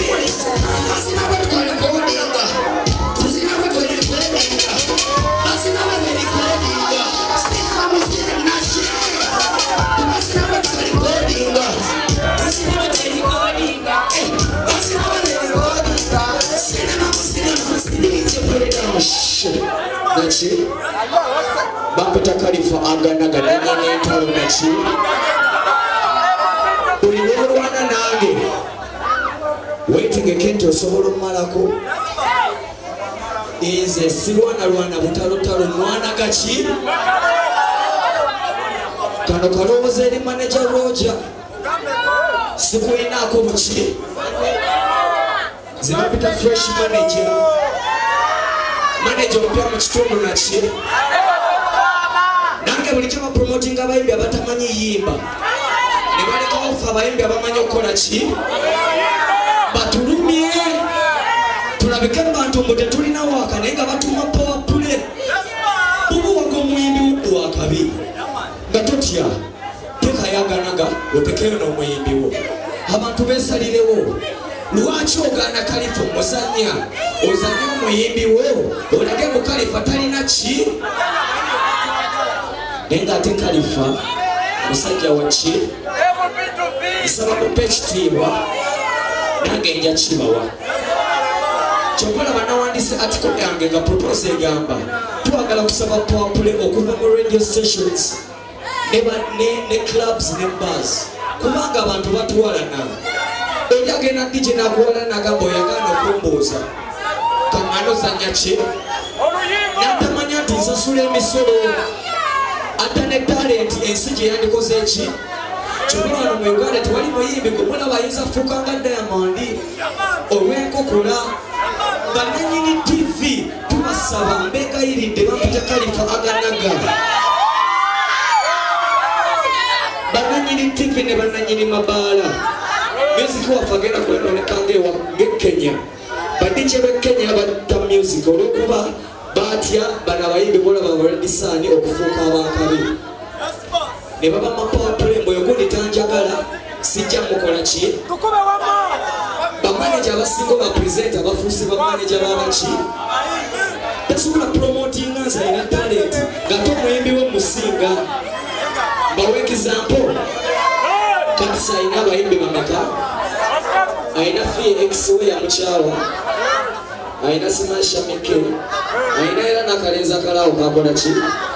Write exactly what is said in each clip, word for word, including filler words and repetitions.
Nachi Bapeta Khalifa agana gadanya n'entalo nachi buli lwolwana nange weetegeke nti osobola omalako nze sirwana lwana butalotalo mwana gaki kano kalowooza eri manager Roger sikuyinaako buki zibapita fresh manager manager opya mu kitundu naki nange bulijjo bapromotinga abayimbi abatamanyi yimba ne balekawo ffe abayimbi abamanyi okukola ki batulumye tulabike abantu mbu tetulina waaka naye nga batuma power play bubuwaga omuyimbi wuddu wakabi nga totya tekayaganaga otekeyo n'omuyimbi wo abantu besalirewo lwaki ogaana Khalifa muzanya ozanye omuyimbi wo olage mu Khalifa talina ki naye nga ate Khalifa musajja wa ki nsaba mupe ekitiibwa nange nja kibawa kyokola banawandise article yange nga propose egamba twagala kusaba powerplay okuva mu radio stations ne clubs ne bars kubanga abantu batuwalana oyagenda D J nakuwala nagamba oyagana okumbuuza kaŋŋano zanya ki natamanya nti nsasula emisolo ate ne talenti ensi gye yandikoze eki kyokka wano mu Uganda tewali muyimbi gwe mulaba ayinza fuuka nga Diamond olw'enkokola bannannyini T V tubasaba mbeegayiridde Bapeta Khalifa aganaga bannannyini T V ne bannannyini mabaala music waffe agenda kwenooneka ng'ewa ng'e badije b'e Kenya batta music olw'okuba batya bano abayimbi bolaba abaladisaani okufuuka abakabi ne baba mapowerplay mbu ogundi tanjagala sijja mukola ki bamaneja abasinga bapresenta abafuusi bamaneja babaki tasobola promotinga nze alina talent ng'ate omuyimbi we musinga bawe example kati alina abayimbi bameka alina Fee X we yamukyawa alina Simasha Mike alina era nakalenza akalaawo kakola ki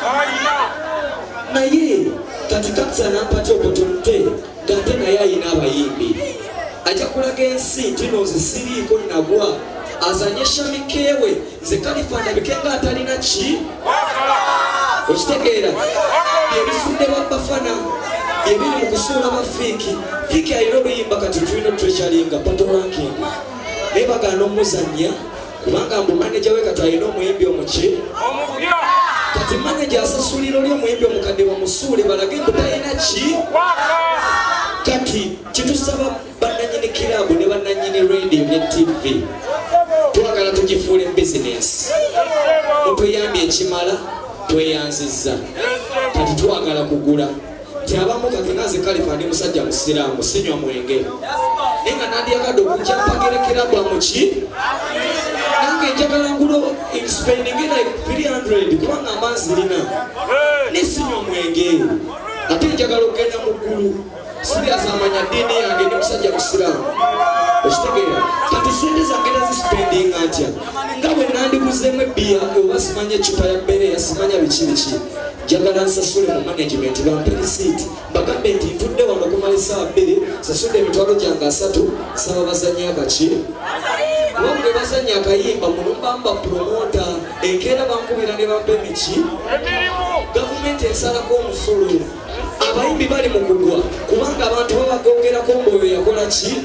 naye kati Kapsa nampati opportunity ng'ate naye alina abayimbi ajja kulaga ensi nti no nze siriiko nagwa azanye shamikewe nze Khalifa ndabike nga atalina ki okitegeera ebisudde babbafana ebiri mu kusuula bafiiki fiiki alina oluyimba kati tulina treasuringa pato ranking naye bagaana omuzannya kubanga mbu manager we kati alina omuyimbi omuki kati manager asasulira oli omuyimbi omukadde bamusuule balage mbu talina ki kati kitusaba bannannyini kirabu ne bannannyini radio ne T V twagala tugifuule business mutuyambye ekimala tweyanzizza kati twagala kugula tiabamu kati naze Khalifa ndi musajja musiraamu sinywa mwenge naye nga nandyagadde okujja mpagerekera bwamuki nange njagala ngulo spending like three hundred kubanga amazzi lina nesinywa mwenge ate njagala okugenda mu ggulu sirias amanya ddiini yange ndi musajja musiraamu okitegeera kati sente zange nazispendinga ntya nga bwe nandiguzeemu ebbiya oba simanya ecupa ya mmere yasimanya biki biki njagala nsasule mu management bampe risiiti bagambe nti ntudde wano okumala essaawa bbiri sasudde emitwalo gyange asatu saba bazannya akaki kubanga bazannya akayimba munombamba promota enkeera bankubira ne bampe miki gavumenti esalako omusolo abayimbi bali mu kugwa kubanga abantu babagongerako mboyo yakola ki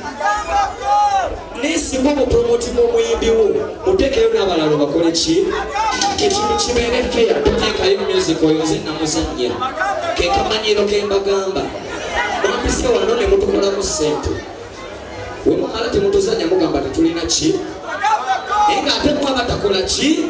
nesinga omupromotinga omuyimbi wo muteekeyo n'abalala bakole ki ekintu kibeere feya tuteekayo music oyo nze namuzannya kekamanyiro kembagamba mwambise wano ne mutukolamu ssente we mumala temutuzannya mugamba tetulina ki naye ng'ate mwaba takola ki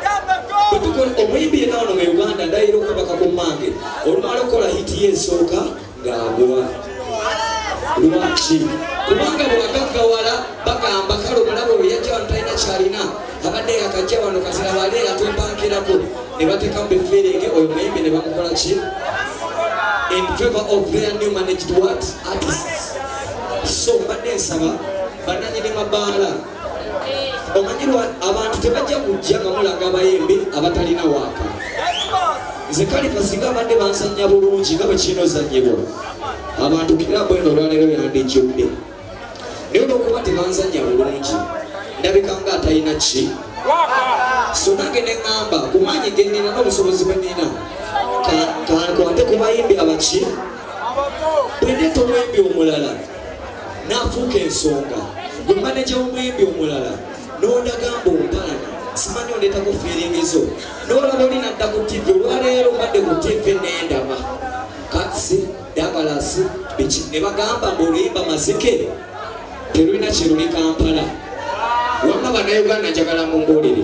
omuyimbi yenna wano mu Uganda ndayira okubaka ku mmange olumala okukola hiti ye esooka ng'agwa lwaki kubanga bwagaggawala baga bagamba kale omulabo bwe yajja wano talina kyalina abadde akajja wano kasira bale atwepankirako ne bateekamu befiringi oyo muyimbi ne bamukola ki in favor of their new managed what artists. So mbadde nsaba bannanyini mabaala omanyirwa abantu tebajja kujja nga mulaga abayimbi abatalina waaka. Nze Khalifa singa abadde bansanya bulungi nga bwe kinozanyibwa abantu kirabo eno olwaleero yandijjudde naye olwokuba tebanzanya bulungi ndabika nga atalina ki. So nange ne ŋŋamba ku maanyi ge nnina n'obusobozi bwe nnina kankwate ku bayimbi abaki bwe ndeeta omuyimbi omulala n'afuuka ensonga gwe maneja w'omuyimbi omulala n'ondagamba ompaana simanyi ondeetako fiiringizo n'olaba oli nadda ku tivi olwaleero mbadde ku tivi n'endaba katsi dagalasi biki ne bagamba ng'oluyimba mazike terulina kiruli Kampala wamma bannayuganda njagala mumbuulire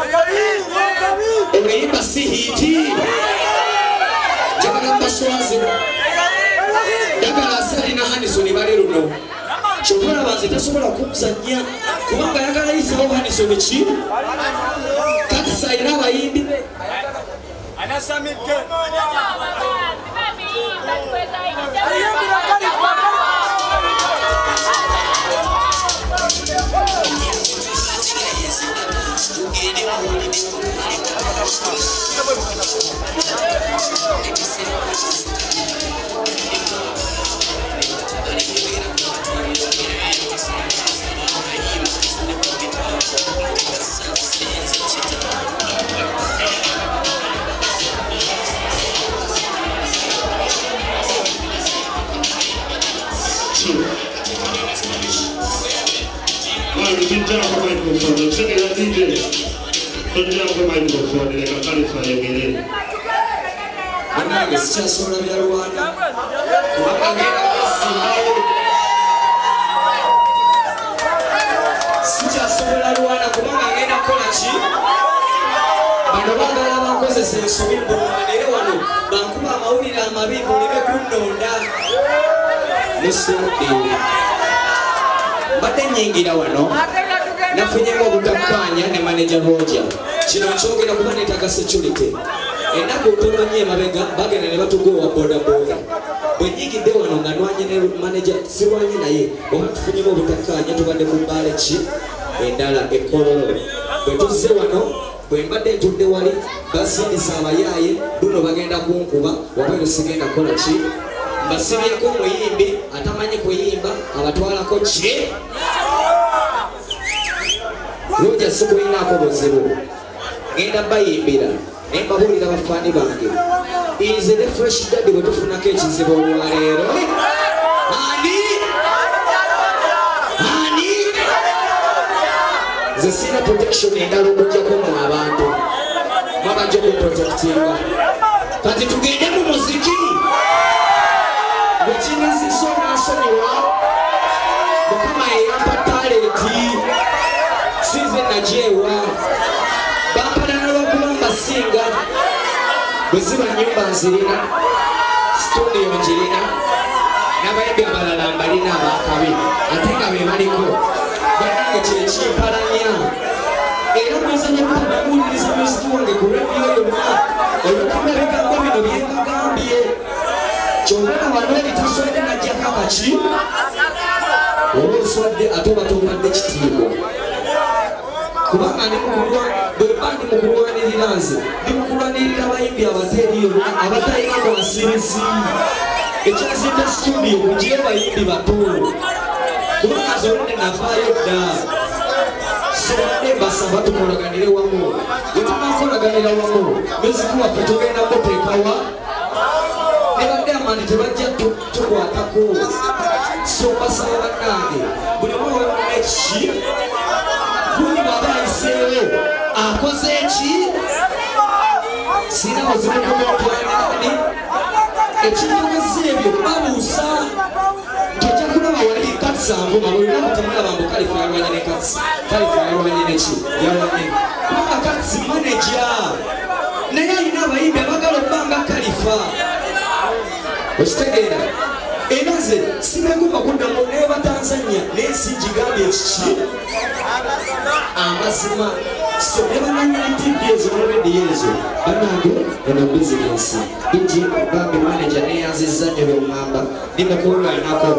oluyimba si hiiti njagala mbaswazi dagalasi alina Hanisoni bali luno kyokkola banze tasobola kumuzannya kubanga ayagala yisawo Hanisoni ki kati sayina abayimbi anasamidde Sit down for microphone. I'm sitting at D J. Put down for microphone. They got Khalifa again. I'm not just just one of your one. Just one of one. Kumanga ngena kola chi. Bano bagala bakozesa ensubimbo manere wano. Bankuba amawulire amabibu ne bekunonda. Musuudi. Badde nyingira wano nafunyemu obutakkaanya ne manager Roger kino nkyogera kuba neetaaga security ennaku otomanyi emabega bagenda ne batugowa bodaboda bwe nyingidde wano nga nwanye ne manager sirwanyi naye oba tufunyemu obutakkaanya tubadde mu bbaale ki endala ekololo bwe tuzze wano bwe mbadde ntudde wali basindisa abayaaye buno bagenda kunkuba wabweru sigenda kukola ki basibyeko omuyimbi atamanyi kuyimba abatwalako ki Roger sikuyinaako buzibu ngenda bayimbira naye mbabuulira bafaani bange nze ne fresh daddy bwe tufunako ekizibu olwaleero ani ani nze sina protection endala okujjako mu abantu mwabajja okuprotectinga kati tugende mu muziki Bwekiniziso nasonyiwa Mukama yeyampa talenti sinze najeewa bampana n'olwokuba mbasinga bwe ziba nnyumba nzirina studio njirina n'abayimbi abalala mbalina abakabi ate nga be baliko banange kyekimpalanya era mwezanya kutababuuliriza muziki wange ku rediyo yonna olwokuba ebigambo bino byembagambye kyongera wano ebitaswadde najjako akaki oba oswadde ate oba towadde kitiibwa kubanga ndi bwebandi mu kulwanirira nze ndi mu kulwanirira abayimbi abateeri yonna abatalina bwasirizi ekyazimba studio kugiye bayimbi batono kubanga zolonde navaayo dda sobadde mbasaba tukolaganire wamu wetunakolaganira wamu muziki waffe tugenda muteekawa nebadde amani tebajja tukwatako so mbasaba bannange buli mwewemunna ekiki buli baba ayiseewo akoze eki sina buzibu kumontwanani ekinyogeza ebyo babuusa tojja kulaba wali katsanvu nga bulinaku temulaba mbu Khalifa yalwanye ne katsi Khalifa yalwanye neki yalwanye kubanga katsi maneja naye alina abayimbi abagala okuba nga Khalifa okitegeera era nze sibegomba kuddamu neba Tanzania n'ensi gigambye kiki amazima so ne bannannyini tivi ezo ne rediyo ezo bannange eno bizinensi iji bambi manager neyanzizza nnyo byeŋŋamba ndimukulwanako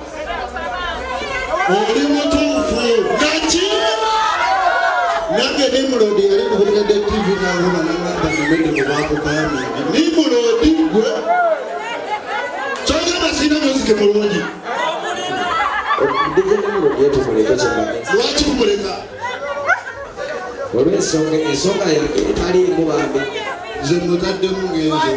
oli mutuufu naki nange nimulodi yali mukulirade tivi nalona nangamba namene mubakukamingi nimulodi gwe kyogamba sirina muzike mulungi lwaki kumuleka olw'ensonga ensonga yange etaliimu bambi nze mutaddemu ngenze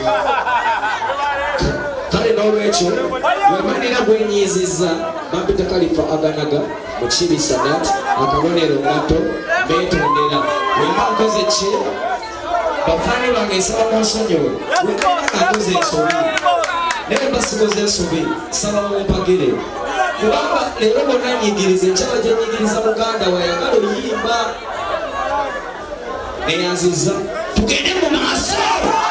kale n'olwekyo wemanira gwenyiizizza bampita Kalifa Aganaga mu Kibisanat akabonero ngato beetondera wemba nkoze ki bafaani bange nsaba munsonyiwe wekaakoze ensobi naye basikoze ensobi saba mumpagire kubanga leero bonna nyigiriza enkyaba gye nyigiriza muganda wayagala oyimba neyanziza tugende mu maaso